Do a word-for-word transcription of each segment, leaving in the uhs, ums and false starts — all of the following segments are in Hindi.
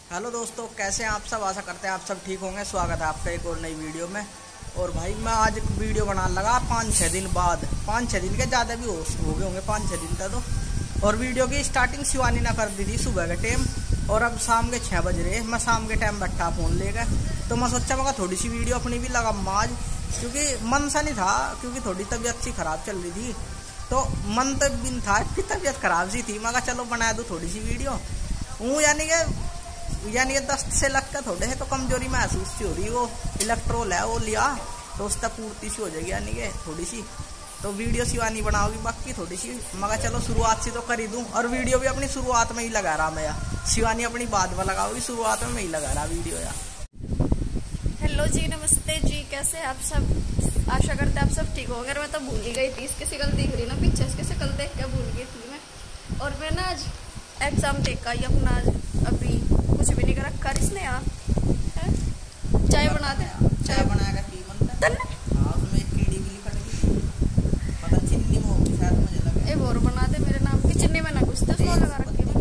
हेलो दोस्तों, कैसे हैं आप सब। आशा करते हैं आप सब ठीक होंगे। स्वागत है आपका एक और नई वीडियो में। और भाई मैं आज एक वीडियो बनाने लगा पाँच छः दिन बाद, पाँच छः दिन के ज़्यादा भी हो हो गए होंगे, पाँच छः दिन तक तो। और वीडियो की स्टार्टिंग शिवानी ना कर दी थी सुबह के टाइम, और अब शाम के छः बज रहे। मैं शाम के टाइम बैठा फ़ोन लेकर, तो मैं सोचा मैं थोड़ी सी वीडियो अपनी भी लगा आज, क्योंकि मन सा नहीं था, क्योंकि थोड़ी तबीयत सी ख़राब चल रही थी। तो मन तो भी था कि तबीयत ख़राब सी थी, मैं चलो बना दूँ थोड़ी सी वीडियो। हूँ यानी कि यानी कि दस्त से लग कर थोड़े है तो कमजोरी महसूस सी हो रही, वो इलेक्ट्रोल है वो लिया तो उसका पूर्ति सी हो जाएगी, यानी कि थोड़ी सी। तो वीडियो शिवानी बनाओगी बाकी थोड़ी सी, मगर चलो शुरुआत से तो कर ही दूँ। और वीडियो भी अपनी शुरुआत में ही लगा रहा मैं, यार शिवानी अपनी बाद में लगाओगी, शुरुआत में मैं ही लगा रहा वीडियो यार। हेलो जी, नमस्ते जी, कैसे आप सब। आशा करते आप सब ठीक होंगे। मैं तो भूल ही गई थी, इसकी शक्ल दिख रही ना पीछे, इसकी शक्ल देख के भूल गई थी मैं। और मैं ना आज एग्जाम देख आई अपना, आज अभी कुछ भी नहीं कर रखा इसने। यहाँ चाय बना दे, चाय बनाएगा की बनता है। हाँ उसमें एक कीड़ी भी लिखी पता चीनी में होगी शायद, मुझे लगा एक और बना दे मेरे नाम की। चीनी में ना कुछ तो उसमें लगा रखी है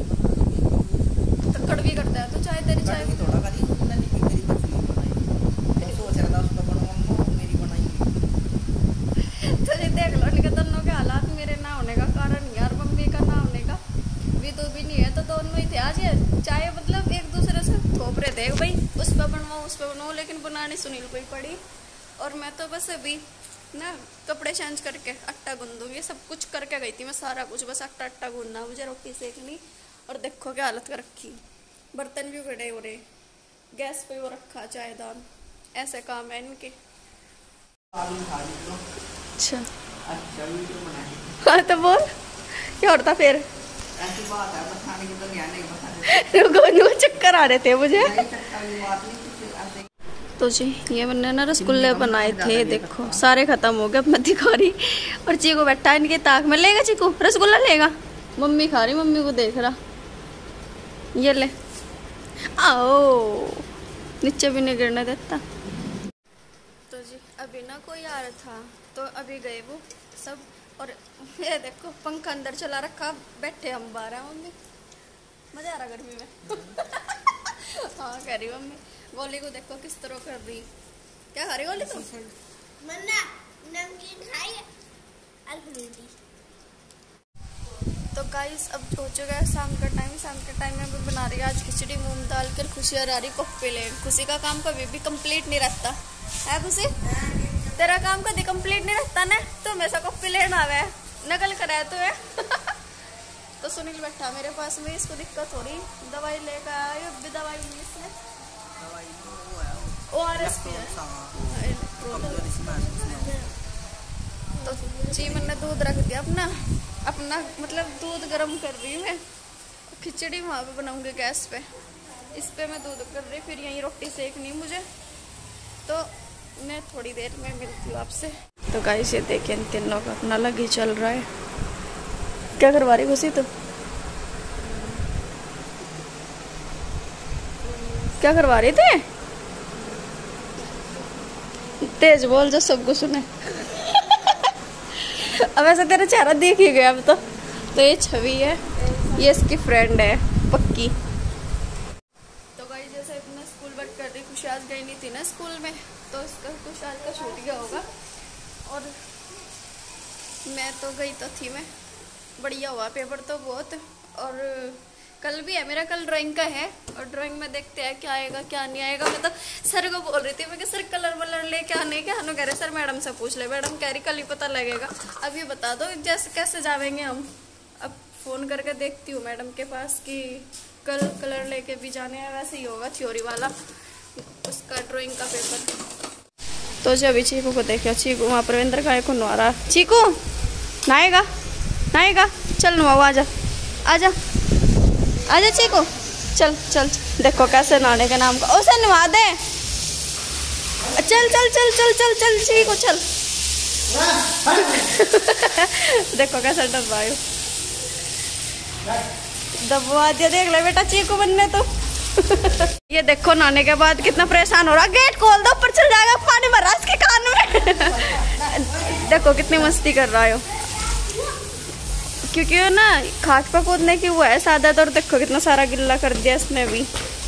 तो कड़वी करता है। तो चाय तेरी चाय थोड़ा करी मेरी मछली बनाई, सोच रहा था उसका बनवाऊंगा, मेरी बनाई। तो ये देख लो इनके दोनों के हालात, मेरे ना होने का कारण यार मम्मी का ना होने का भी तो भी नहीं है, तो दोनों ही थे आज। ये चाय मतलब एक दूसरे से थोप रहे थे भाई, उस पर बनवाओ उस पर बनवाओ, लेकिन बनानी सुनील को ही पड़ी। और मैं तो बस अभी ना कपड़े चेंज करके आटा गूंदूंगी, सब कुछ करके गई थी मैं, सारा कुछ बस आटा आटा गूंदना, मुझे रोटी सेकनी। और देखो क्या हालत कर रखी, बर्तन भी बड़े हो रहे, गैस पे वो रखा चायदान, ऐसे काम है इनके। अच्छा अच्छा वीडियो बनाई। हाँ तो बोल क्या होता फिर। ऐसी बात है, बताने की तो नहीं बताने। रुको चक्कर आ रहे थे मुझे। तो जी ये मैंने ना रसगुल्ले बनाए थे, देखो सारे खत्म हो गए, अब मैं दिखा रही। और चीकू बैठा इनके ताक में, लेगा चीकू रसगुल्ला लेगा। मम्मी खा रही, मम्मी को देख रहा, ये ले आओ, नीचे भी नहीं गिरने देता। तो जी अभी ना कोई आ रहा था, तो अभी गए वो सब। और ये देखो पंखा अंदर चला रखा, बैठे हम बाहर हैं। मम्मी मजा आ रहा गर्मी में। हाँ कह रही मम्मी। गोली को देखो किस तरह कर रही, क्या खा रही गोली तुम। नमकीन खाई अल्फाबेटी। तो गाइस अब हो चुका है शाम का टाइम। शाम के टाइम में मैं बना रही हूँ आज खिचड़ी मूंग दाल कर। खुशी और आ रही कॉफी ले। खुशी का काम कभी भी कंप्लीट नहीं रहता है। खुशी तेरा काम कभी कंप्लीट नहीं रहता ना, तो हमेशा कॉफी लेना आवे, नकल कराया तो है। तो सुनील बैठा मेरे पास में, इसको दिक्कत हो रही, दवाई लेकर आया, अब भी दवाई नहीं इसने, ओ आर एस पी है। तो जी मैंने दूध रख दिया अपना अपना मतलब दूध गर्म कर रही हूँ मैं। खिचड़ी वहाँ पे बनाऊंगी गैस पे, इस पे मैं दूध कर रही, फिर यहीं रोटी सेकनी मुझे। तो मैं थोड़ी देर में मिलती हूँ आपसे। तो गाइस ये देखिए इन तीन लोग अपना अलग ही चल रहा है। क्या करवा रही खुशी तुम, क्या करवा रही थे। तेज बोल जो सबको सुने। अब ऐसा तेरा चेहरा देख ही गया अब तो। तो ये छवि है, ये इसकी फ्रेंड है पक्की। तो गाइस जैसे इतना स्कूल वर्क कर रही, खुशी आज गई नहीं थी ना स्कूल में, तो इसका कुछ आज का छूट गया होगा। और मैं तो गई तो थी मैं, बढ़िया हुआ पेपर तो बहुत। और कल भी है मेरा, कल ड्राइंग का है, और ड्राइंग में देखते हैं क्या आएगा क्या नहीं आएगा। मैं तो सर को बोल रही थी मैं कि सर कलर वलर ले क्या नहीं क्या, हम कह रहे सर मैडम से पूछ ले। मैडम कह रही कल ही पता लगेगा। अब ये बता दो जैसे कैसे जाएंगे हम। अब फोन करके देखती हूँ मैडम के पास कि कल कलर लेके भी जाने हैं, वैसे ही होगा थ्योरी वाला उसका ड्राइंग का पेपर। तो जो अभी चीकू को देखियो, चीकू वहाँ प्रवेंद्र का को नहा रहा। चीकू नहाएगा नहाएगा, चल नहाओ, आजा आजा आजा चीकू, चल चल देखो कैसे नहाने के नाम का, उसे नहा दे। चल चल चल चल चल चल चीकू चल। देखो कैसे डरवायो, दबवा दिया, देख ले बेटा चीकू बनने तो। ये देखो नहाने के बाद कितना परेशान हो रहा, गेट खोल दो ऊपर चल जाएगा, पानी भर रहा इसके कान में। देखो कितनी मस्ती कर रहा है। क्योंकि वो ना खाट पर कूदने की वो है सादा, और देखो कितना सारा गिल्ला कर दिया इसने भी।